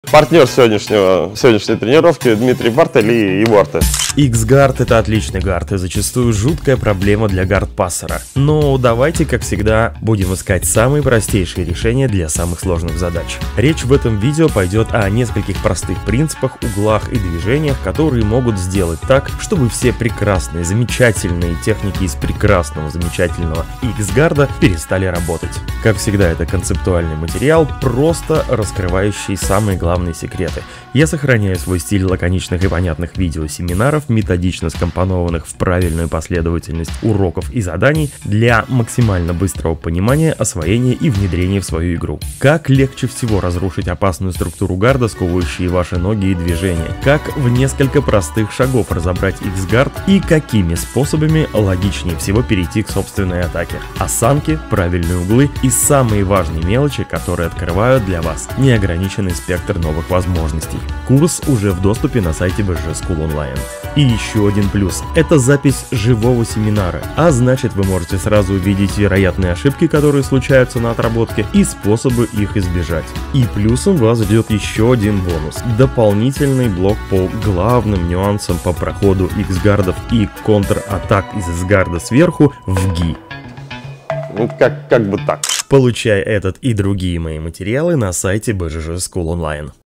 Партнер сегодняшней тренировки Дмитрий Бартель и его арты. X-Guard — это отличный гард и зачастую жуткая проблема для гард-пассера. Но давайте, как всегда, будем искать самые простейшие решения для самых сложных задач. Речь в этом видео пойдет о нескольких простых принципах, углах и движениях, которые могут сделать так, чтобы все прекрасные, замечательные техники из прекрасного, замечательного X-Guard перестали работать. Как всегда, это концептуальный материал, просто раскрывающий самые главные секреты. Я сохраняю свой стиль лаконичных и понятных видеосеминаров, методично скомпонованных в правильную последовательность уроков и заданий для максимально быстрого понимания, освоения и внедрения в свою игру. Как легче всего разрушить опасную структуру гарда, сковывающие ваши ноги и движения. Как в несколько простых шагов разобрать X-Guard и какими способами логичнее всего перейти к собственной атаке. Осанки, правильные углы и самые важные мелочи, которые открывают для вас неограниченный спектр новых возможностей. Курс уже в доступе на сайте BGG School Online. И еще один плюс – это запись живого семинара, а значит вы можете сразу увидеть вероятные ошибки, которые случаются на отработке, и способы их избежать. И плюсом вас ждет еще один бонус – дополнительный блок по главным нюансам по проходу X-гардов и контратак из X-гарда сверху в ГИ. Ну, как бы так. Получай этот и другие мои материалы на сайте BGG School Online.